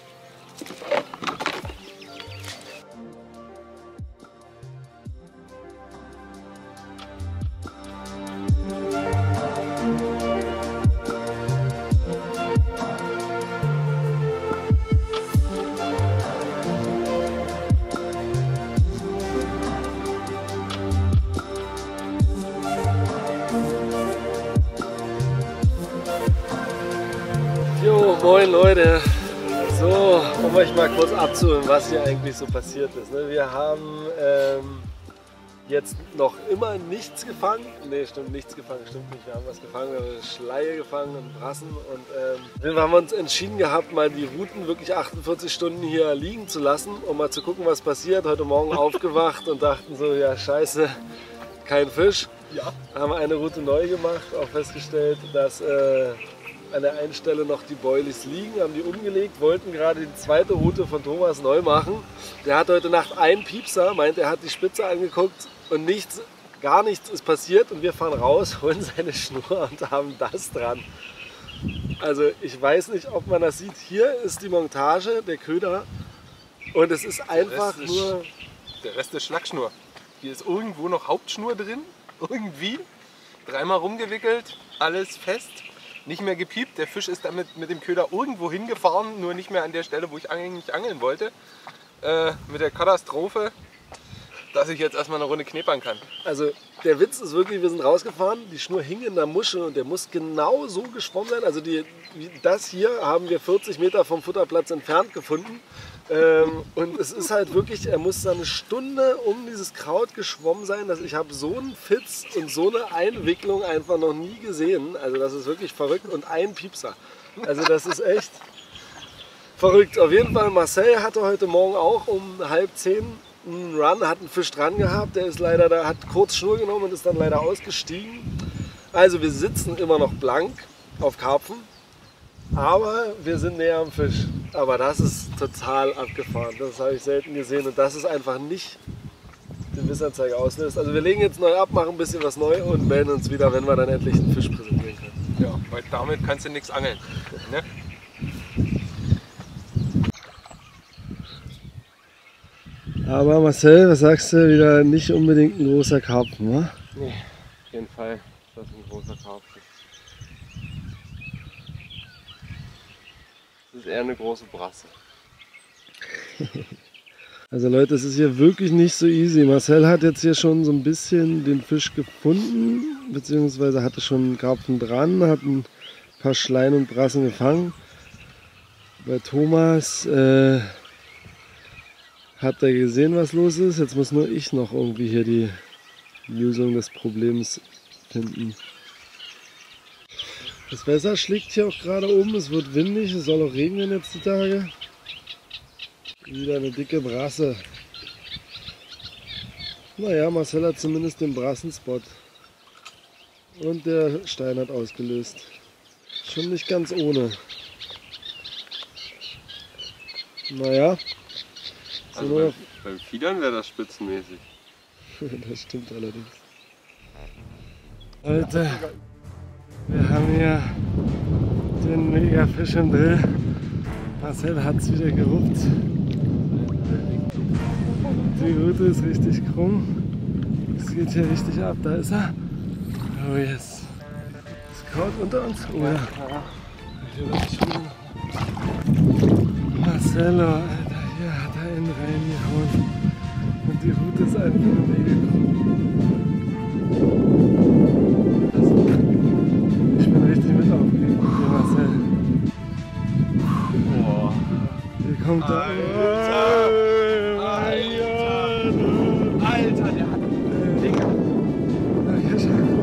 [SPEAKER 1] Jo, moin Leute. So, um euch mal kurz abzuholen, was hier eigentlich so passiert ist. Wir haben jetzt noch immer nichts gefangen. Ne, stimmt, nichts gefangen, stimmt nicht. Wir haben was gefangen, wir haben Schleie gefangen und Brassen. Und wir haben uns entschieden gehabt, mal die Routen wirklich 48 Stunden hier liegen zu lassen, um mal zu gucken, was passiert. Heute Morgen aufgewacht und dachten so, ja scheiße, kein Fisch. Ja. Haben eine Route neu gemacht, auch festgestellt, dass an der einen Stelle noch die Boilies liegen, haben die umgelegt, wollten gerade die zweite Route von Thomas neu machen. Der hat heute Nacht einen Piepser, meint, er hat die Spitze angeguckt und nichts, gar nichts ist passiert und wir fahren raus, holen seine Schnur und haben das dran. Also ich weiß nicht, ob man das sieht. Hier ist die Montage, der Köder und es ist einfach nur...
[SPEAKER 2] Der Rest ist Schlackschnur. Hier ist irgendwo noch Hauptschnur drin, irgendwie. Dreimal rumgewickelt, alles fest. Nicht mehr gepiept, der Fisch ist damit mit dem Köder irgendwo hingefahren, nur nicht mehr an der Stelle, wo ich eigentlich angeln wollte. Mit der Katastrophe, dass ich jetzt erstmal eine Runde knepern kann.
[SPEAKER 1] Also der Witz ist wirklich, wir sind rausgefahren, die Schnur hing in der Muschel und der muss genau so geschwommen sein. Also das hier haben wir 40 Meter vom Futterplatz entfernt gefunden. Und es ist halt wirklich, er muss da eine Stunde um dieses Kraut geschwommen sein, dass ich habe so einen Fitz und so eine Einwicklung einfach noch nie gesehen. Also das ist wirklich verrückt und ein Piepser. Also das ist echt verrückt. Auf jeden Fall, Marcel hatte heute Morgen auch um 9:30 einen Run, hat einen Fisch dran gehabt. Der ist leider, da hat kurz Schnur genommen und ist dann leider ausgestiegen. Also wir sitzen immer noch blank auf Karpfen. Aber wir sind näher am Fisch. Aber das ist total abgefahren. Das habe ich selten gesehen. Und das ist einfach nicht den Missanzeiger auslöst. Also wir legen jetzt neu ab, machen ein bisschen was neu und melden uns wieder, wenn wir dann endlich einen Fisch präsentieren können.
[SPEAKER 2] Ja, weil damit kannst du nichts angeln. Ne?
[SPEAKER 1] Aber Marcel, was sagst du? Wieder nicht unbedingt ein großer Karpfen, wa?
[SPEAKER 3] Nee, auf jeden Fall ist das ein großer Karpfen. Das ist eher eine große Brasse.
[SPEAKER 1] Also Leute, es ist hier wirklich nicht so easy. Marcel hat jetzt hier schon so ein bisschen den Fisch gefunden, beziehungsweise hatte schon einen Karpfen dran, hat ein paar Schleien und Brassen gefangen. Bei Thomas hat er gesehen, was los ist. Jetzt muss nur ich noch irgendwie hier die Lösung des Problems finden. Das Wasser schlägt hier auch gerade um, es wird windig, es soll auch regnen jetzt die Tage. Wieder eine dicke Brasse. Naja, Marcel hat zumindest den Brassenspot. Und der Stein hat ausgelöst. Schon nicht ganz ohne. Naja.
[SPEAKER 3] Also beim Fiedern wäre das spitzenmäßig.
[SPEAKER 1] Das stimmt allerdings. Leute, wir haben hier den Mega-Fisch im Drill. Marcel hat es wieder gerupft. Die Route ist richtig krumm. Es geht hier richtig ab. Da ist er. Oh yes. Ist Kraut unter uns? Oh ja. Hier wird die Schule. Marcelo, Alter, hier hat er ihn reingehauen. Und die Route ist einfach nur mega krumm. Ich bin richtig mit aufgeregt mit dir, Marcel.
[SPEAKER 3] Boah.
[SPEAKER 1] Hier kommt der.
[SPEAKER 2] Alter, der hat Digga.
[SPEAKER 1] Na, hier schon.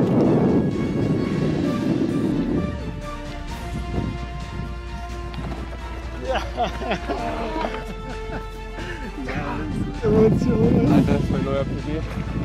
[SPEAKER 1] Emotionen.
[SPEAKER 3] Alter, das ist mein neuer PD.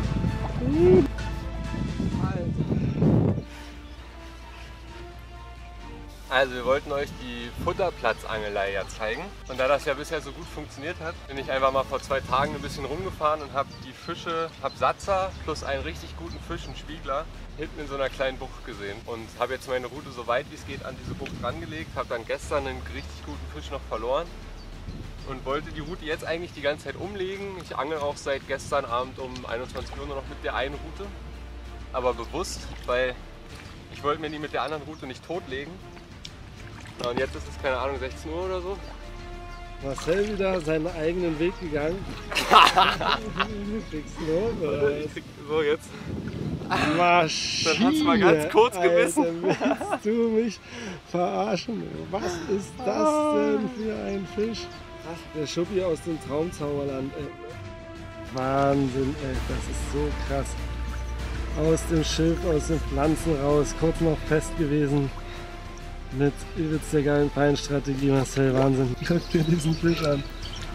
[SPEAKER 3] Also wir wollten euch die Futterplatzangelei ja zeigen. Und da das ja bisher so gut funktioniert hat, bin ich einfach mal vor 2 Tagen ein bisschen rumgefahren und habe die Fische, habe Satzer plus einen richtig guten Fisch, einen Spiegler, hinten in so einer kleinen Bucht gesehen. Und habe jetzt meine Route so weit wie es geht an diese Bucht rangelegt, habe dann gestern einen richtig guten Fisch noch verloren. Und wollte die Route jetzt eigentlich die ganze Zeit umlegen. Ich angel auch seit gestern Abend um 21 Uhr nur noch mit der einen Route. Aber bewusst, weil ich wollte mir die mit der anderen Route nicht totlegen. Ja, und jetzt ist es, keine Ahnung, 16 Uhr oder so.
[SPEAKER 1] Marcel wieder seinen eigenen Weg gegangen. Du kriegst los, oder?
[SPEAKER 3] Ich krieg so jetzt.
[SPEAKER 1] Maschine,
[SPEAKER 3] Dann hat's mal ganz kurz gebissen.
[SPEAKER 1] Alter, willst du mich verarschen? Was ist das denn für ein Fisch? Der Schuppi aus dem Traumzauberland, ey. Wahnsinn, ey, das ist so krass. Aus dem Schiff, aus den Pflanzen raus, kurz noch fest gewesen. Mit übelst der geilen Feinstrategie, Marcel, Wahnsinn. Guck dir diesen Fisch an.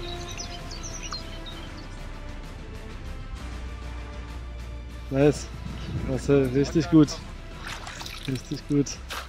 [SPEAKER 1] Nice, Marcel, richtig gut. Richtig gut.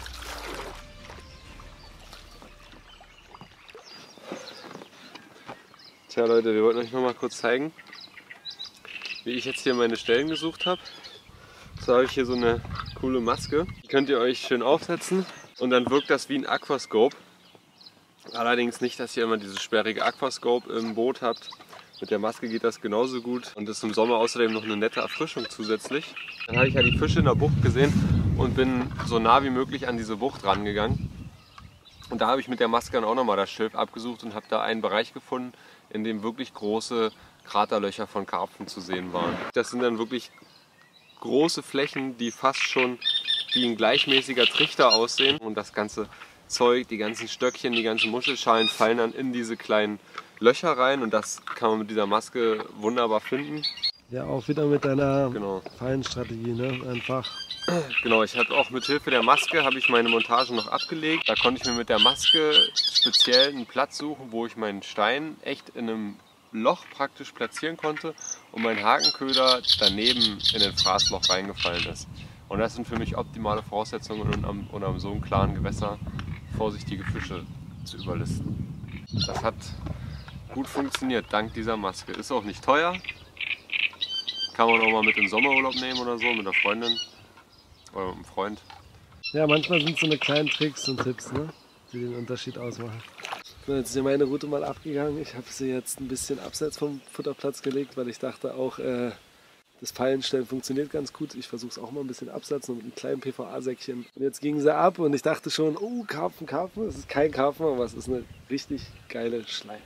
[SPEAKER 3] Tja Leute, wir wollten euch noch mal kurz zeigen, wie ich jetzt hier meine Stellen gesucht habe. So habe ich hier so eine coole Maske. Die könnt ihr euch schön aufsetzen und dann wirkt das wie ein Aquascope. Allerdings nicht, dass ihr immer dieses sperrige Aquascope im Boot habt. Mit der Maske geht das genauso gut und ist im Sommer außerdem noch eine nette Erfrischung zusätzlich. Dann habe ich ja die Fische in der Bucht gesehen und bin so nah wie möglich an diese Bucht rangegangen. Und da habe ich mit der Maske dann auch nochmal das Schilf abgesucht und habe da einen Bereich gefunden, in dem wirklich große Kraterlöcher von Karpfen zu sehen waren. Das sind dann wirklich große Flächen, die fast schon wie ein gleichmäßiger Trichter aussehen. Und das ganze Zeug, die ganzen Stöckchen, die ganzen Muschelschalen fallen dann in diese kleinen Löcher rein. Und das kann man mit dieser Maske wunderbar finden.
[SPEAKER 1] Ja, auch wieder mit deiner
[SPEAKER 3] Genau.
[SPEAKER 1] Feinstrategie, ne? Einfach.
[SPEAKER 3] Genau, ich habe auch mit Hilfe der Maske habe ich meine Montage noch abgelegt. Da konnte ich mir mit der Maske speziell einen Platz suchen, wo ich meinen Stein echt in einem Loch praktisch platzieren konnte und mein Hakenköder daneben in den Fraßloch reingefallen ist. Und das sind für mich optimale Voraussetzungen, um an so einem klaren Gewässer vorsichtige Fische zu überlisten. Das hat gut funktioniert, dank dieser Maske. Ist auch nicht teuer. Kann man auch mal mit in den Sommerurlaub nehmen oder so, mit einer Freundin oder mit einem Freund.
[SPEAKER 1] Ja, manchmal sind es so eine kleinen Tricks und Tipps, ne? Die den Unterschied ausmachen. Ich bin jetzt hier meine Route mal abgegangen. Ich habe sie jetzt ein bisschen abseits vom Futterplatz gelegt, weil ich dachte auch, das Fallenstellen funktioniert ganz gut. Ich versuche es auch mal ein bisschen abseits, nur mit einem kleinen PVA-Säckchen. Und jetzt ging sie ab und ich dachte schon, oh, Karpfen, Karpfen. Es ist kein Karpfen, aber es ist eine richtig geile Schleie.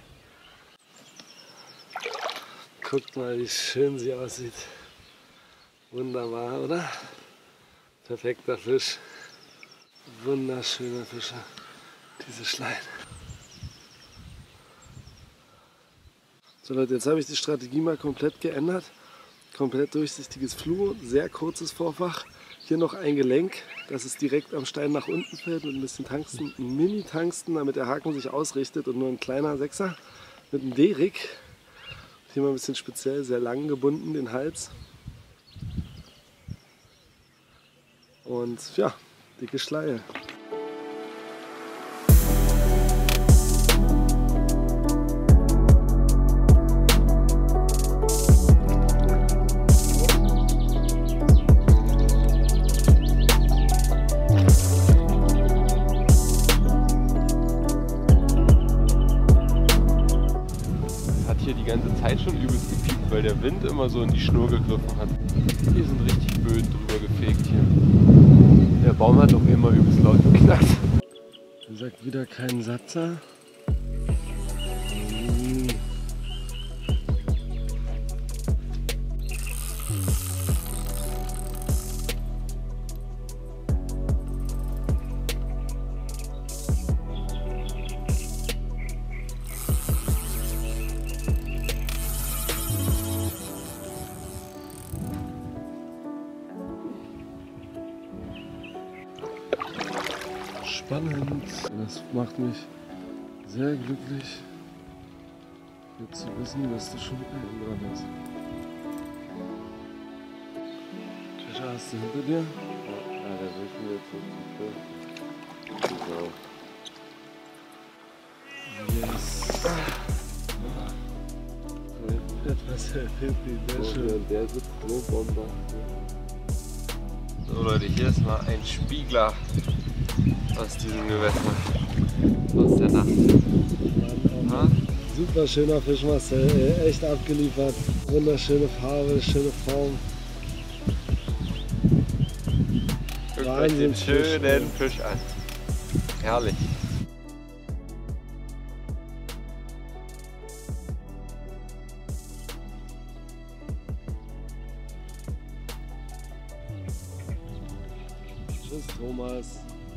[SPEAKER 1] Guckt mal, wie schön sie aussieht. Wunderbar, oder? Perfekter Fisch. Wunderschöne Fische. Diese Schleien. So Leute, jetzt habe ich die Strategie mal komplett geändert. Komplett durchsichtiges Fluo, sehr kurzes Vorfach. Hier noch ein Gelenk, dass es direkt am Stein nach unten fällt mit ein bisschen Tangsten, ein Mini-Tangsten, damit der Haken sich ausrichtet und nur ein kleiner Sechser mit einem D-Rig. Hier mal ein bisschen speziell, sehr lang gebunden, den Hals. Und ja, dicke Schleie.
[SPEAKER 3] Hat hier die ganze Zeit schon übelst gepiept, weil Wind immer so in die Schnur gegriffen hat. Hier sind richtig Böden drüber gefegt hier. Der Baum hat auch immer übelst laut geknackt.
[SPEAKER 1] Wie gesagt, wieder kein Satzer. Spannend. Das macht mich sehr glücklich, hier zu wissen, dass du schon einen dran hast. Fischer hast du hinter dir?
[SPEAKER 3] Ja, der will schon wieder zum Fische.
[SPEAKER 1] Yes. Etwas Pippi, sehr schön.
[SPEAKER 3] Der sitzt so Bombe. So Leute, hier ist mal ein Spiegler aus diesem Gewässer, aus der Nacht.
[SPEAKER 1] Super schöner Fisch, Marcel, echt abgeliefert. Wunderschöne Farbe, schöne Form.
[SPEAKER 3] Guckt euch den schönen Fisch an. Herrlich.
[SPEAKER 1] Tschüss Thomas.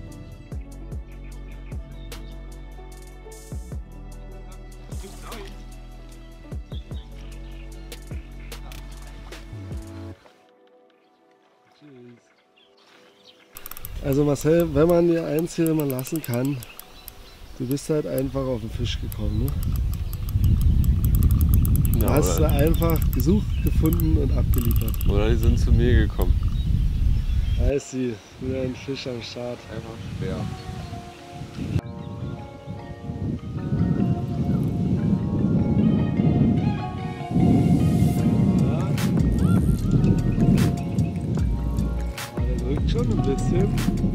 [SPEAKER 1] Also Marcel, wenn man dir eins hier mal lassen kann, du bist halt einfach auf den Fisch gekommen. Ne? Du hast sie einfach gesucht, gefunden und abgeliefert.
[SPEAKER 3] Oder die sind zu mir gekommen.
[SPEAKER 1] Da ist sie, wieder ein Fisch am Start.
[SPEAKER 3] Einfach schwer.
[SPEAKER 1] Schon ein bisschen.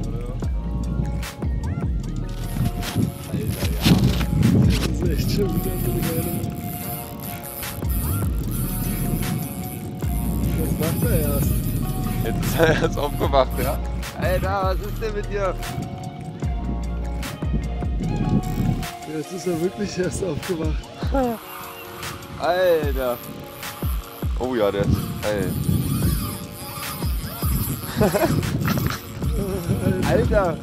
[SPEAKER 3] Alter, ja.
[SPEAKER 1] Das ist echt schon wieder so eine geile. Was macht er erst?
[SPEAKER 3] Jetzt ist er erst aufgewacht, ja. Alter, was ist denn mit dir?
[SPEAKER 1] Jetzt ist er wirklich erst aufgewacht.
[SPEAKER 3] Alter. Oh ja, der ist. Alter.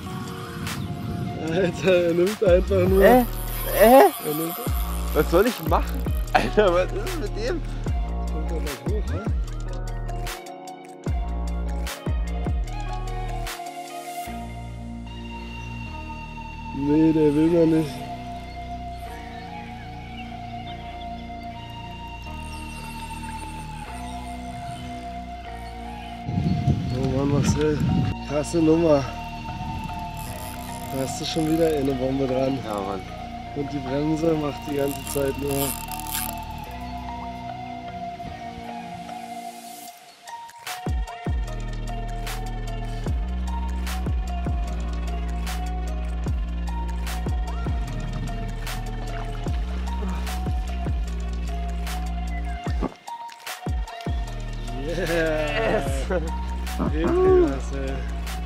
[SPEAKER 1] Alter, er nimmt einfach nur.
[SPEAKER 3] Er
[SPEAKER 1] nimmt.
[SPEAKER 3] Was soll ich machen? Alter, was ist mit dem?
[SPEAKER 1] Kommt er gleich hoch, ne? Nee, der will noch nicht. Oh Mann, Marcel, krasse Nummer. Da hast du schon wieder eine Bombe dran.
[SPEAKER 3] Ja, Mann.
[SPEAKER 1] Und die Bremse macht die ganze Zeit nur. Yeah! Richtig, Marcel.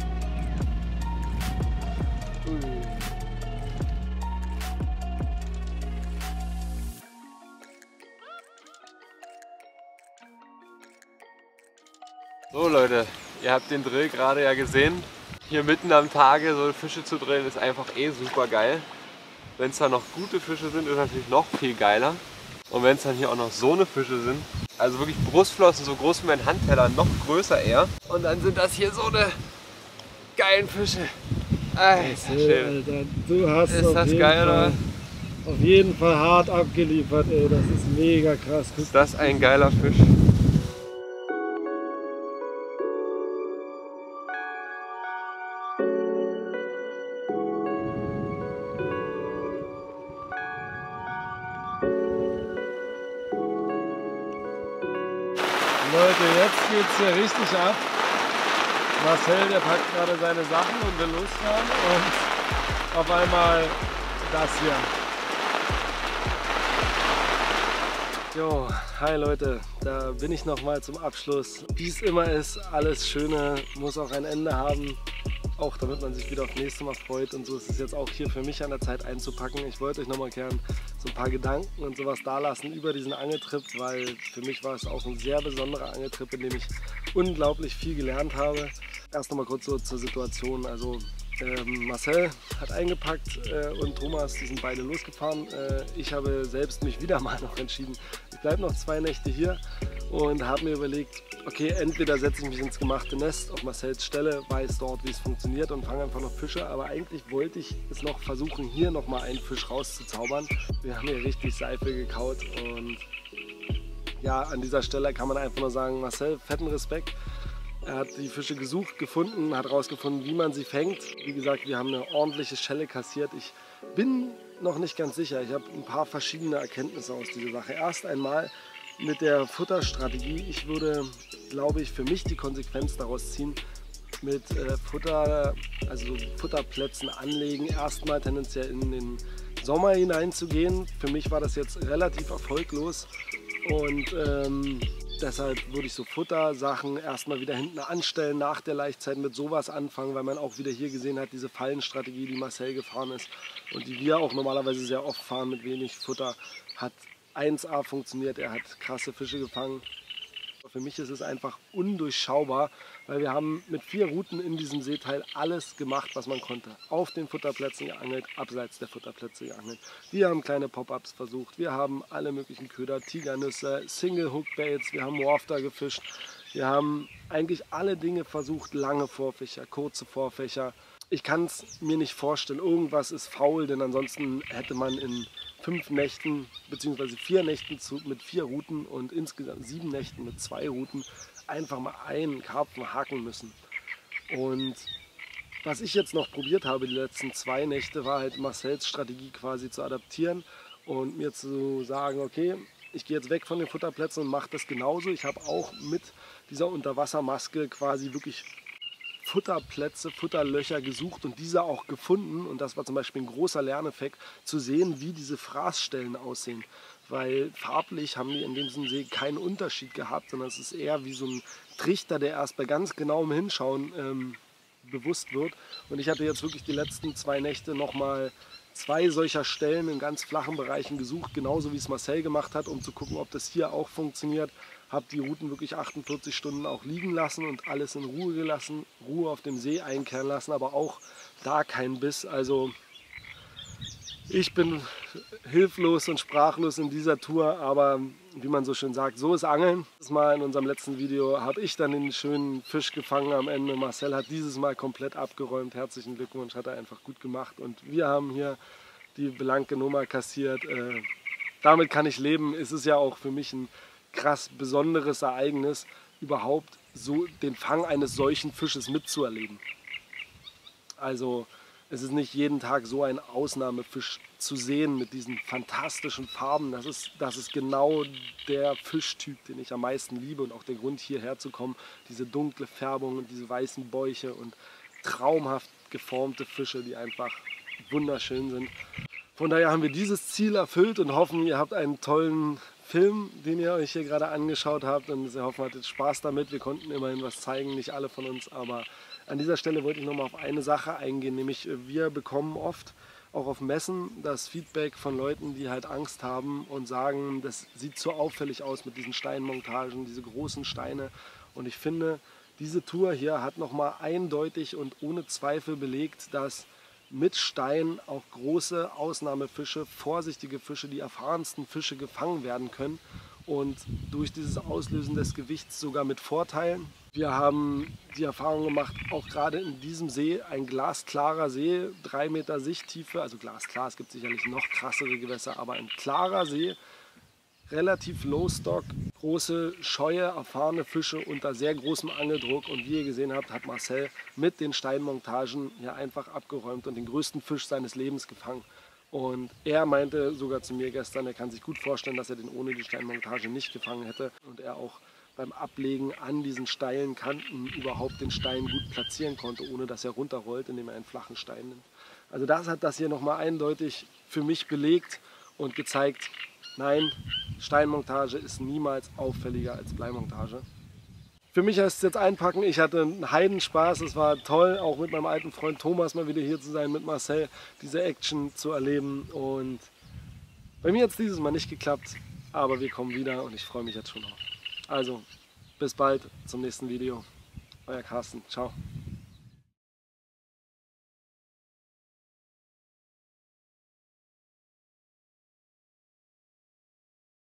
[SPEAKER 3] So Leute, ihr habt den Drill gerade ja gesehen. Hier mitten am Tage so Fische zu drillen ist einfach super geil. Wenn es da noch gute Fische sind, ist natürlich noch viel geiler. Und wenn es dann hier auch noch so eine Fische sind, also wirklich Brustflossen so groß wie mein Handteller, noch größer eher. Und dann sind das hier so eine geilen Fische.
[SPEAKER 1] Marcel, Alter, du hast
[SPEAKER 3] Ist das geil, oder?
[SPEAKER 1] Auf jeden Fall hart abgeliefert, ey. Das ist mega krass. Guck.
[SPEAKER 3] Ist das ein geiler Fisch?
[SPEAKER 1] Leute, jetzt geht's hier richtig ab. Marcel, der packt gerade seine Sachen und will losfahren und auf einmal das hier. Jo, hi Leute, da bin ich nochmal zum Abschluss. Wie es immer ist, alles Schöne muss auch ein Ende haben, auch damit man sich wieder aufs nächste Mal freut. Und so ist es jetzt auch hier für mich an der Zeit einzupacken. Ich wollte euch nochmal gern so ein paar Gedanken und sowas dalassen über diesen Angeltrip, weil für mich war es auch ein sehr besonderer Angeltrip, in dem ich unglaublich viel gelernt habe. Erst nochmal kurz so zur Situation. Also Marcel hat eingepackt und Thomas, die sind beide losgefahren. Ich habe selbst mich wieder mal noch entschieden, ich bleibe noch 2 Nächte hier und habe mir überlegt, okay, entweder setze ich mich ins gemachte Nest auf Marcels Stelle, weiß dort, wie es funktioniert und fange einfach noch Fische, aber eigentlich wollte ich es noch versuchen, hier noch mal einen Fisch rauszuzaubern. Wir haben hier richtig Seife gekaut und ja, an dieser Stelle kann man einfach nur sagen, Marcel, fetten Respekt. Er hat die Fische gesucht, gefunden, hat herausgefunden, wie man sie fängt. Wie gesagt, wir haben eine ordentliche Schelle kassiert. Ich bin noch nicht ganz sicher. Ich habe ein paar verschiedene Erkenntnisse aus dieser Sache. Erst einmal mit der Futterstrategie. Ich würde, glaube ich, für mich die Konsequenz daraus ziehen, mit Futterplätzen anlegen, erstmal tendenziell in den Sommer hineinzugehen. Für mich war das jetzt relativ erfolglos und deshalb würde ich so Futtersachen erstmal wieder hinten anstellen, nach der Laichzeit mit sowas anfangen, weil man auch wieder hier gesehen hat, diese Fallenstrategie, die Marcel gefahren ist und die wir auch normalerweise sehr oft fahren mit wenig Futter, hat 1A funktioniert. Er hat krasse Fische gefangen. Für mich ist es einfach undurchschaubar, weil wir haben mit 4 Routen in diesem Seeteil alles gemacht, was man konnte. Auf den Futterplätzen geangelt, abseits der Futterplätze geangelt. Wir haben kleine Pop-ups versucht, wir haben alle möglichen Köder, Tigernüsse, Single-Hook-Baits, wir haben Wafter gefischt. Wir haben eigentlich alle Dinge versucht, lange Vorfächer, kurze Vorfächer. Ich kann es mir nicht vorstellen, irgendwas ist faul, denn ansonsten hätte man in 5 Nächten bzw. 4 Nächten mit 4 Routen und insgesamt 7 Nächten mit 2 Routen einfach mal einen Karpfen haken müssen. Und was ich jetzt noch probiert habe die letzten 2 Nächte, war halt Marcels Strategie quasi zu adaptieren und mir zu sagen, okay, ich gehe jetzt weg von den Futterplätzen und mache das genauso. Ich habe auch mit dieser Unterwassermaske quasi wirklich Futterplätze, Futterlöcher gesucht und diese auch gefunden. Und das war zum Beispiel ein großer Lerneffekt, zu sehen, wie diese Fraßstellen aussehen. Weil farblich haben die in dem See keinen Unterschied gehabt, sondern es ist eher wie so ein Trichter, der erst bei ganz genauem Hinschauen bewusst wird. Und ich hatte jetzt wirklich die letzten 2 Nächte nochmal 2 solcher Stellen in ganz flachen Bereichen gesucht, genauso wie es Marcel gemacht hat, um zu gucken, ob das hier auch funktioniert. Habe die Routen wirklich 48 Stunden auch liegen lassen und alles in Ruhe gelassen, Ruhe auf dem See einkehren lassen, aber auch da kein Biss. Also ich bin hilflos und sprachlos in dieser Tour, aber wie man so schön sagt, so ist Angeln. Das Mal in unserem letzten Video habe ich dann den schönen Fisch gefangen am Ende. Marcel hat dieses Mal komplett abgeräumt. Herzlichen Glückwunsch, hat er einfach gut gemacht. Und wir haben hier die blanke Nummer kassiert. Damit kann ich leben. Es ist ja auch für mich ein krass besonderes Ereignis, überhaupt so den Fang eines solchen Fisches mitzuerleben. Also es ist nicht jeden Tag so ein Ausnahmefisch zu sehen mit diesen fantastischen Farben. Das ist genau der Fischtyp, den ich am meisten liebe und auch der Grund, hierher zu kommen. Diese dunkle Färbung und diese weißen Bäuche und traumhaft geformte Fische, die einfach wunderschön sind. Von daher haben wir dieses Ziel erfüllt und hoffen, ihr habt einen tollen Film, den ihr euch hier gerade angeschaut habt, und wir hoffen, ihr hattet Spaß damit. Wir konnten immerhin was zeigen, nicht alle von uns, aber an dieser Stelle wollte ich noch mal auf eine Sache eingehen, nämlich wir bekommen oft auch auf Messen das Feedback von Leuten, die halt Angst haben und sagen, das sieht zu auffällig aus mit diesen Steinmontagen, diese großen Steine, und ich finde, diese Tour hier hat noch mal eindeutig und ohne Zweifel belegt, dass mit Stein auch große Ausnahmefische, vorsichtige Fische, die erfahrensten Fische gefangen werden können und durch dieses Auslösen des Gewichts sogar mit Vorteilen. Wir haben die Erfahrung gemacht, auch gerade in diesem See, ein glasklarer See, 3 Meter Sichttiefe, also glasklar, es gibt sicherlich noch krassere Gewässer, aber ein klarer See, relativ low stock, große, scheue, erfahrene Fische unter sehr großem Angeldruck, und wie ihr gesehen habt, hat Marcel mit den Steinmontagen hier einfach abgeräumt und den größten Fisch seines Lebens gefangen. Und er meinte sogar zu mir gestern, er kann sich gut vorstellen, dass er den ohne die Steinmontage nicht gefangen hätte und er auch beim Ablegen an diesen steilen Kanten überhaupt den Stein gut platzieren konnte, ohne dass er runterrollt, indem er einen flachen Stein nimmt. Also das hat das hier nochmal eindeutig für mich belegt und gezeigt, Nein, Steinmontage ist niemals auffälliger als Bleimontage. Für mich heißt es jetzt einpacken. Ich hatte einen Heidenspaß. Es war toll, auch mit meinem alten Freund Thomas mal wieder hier zu sein, mit Marcel, diese Action zu erleben. Und bei mir hat es dieses Mal nicht geklappt, aber wir kommen wieder und ich freue mich jetzt schon drauf. Also, bis bald zum nächsten Video. Euer Carsten. Ciao.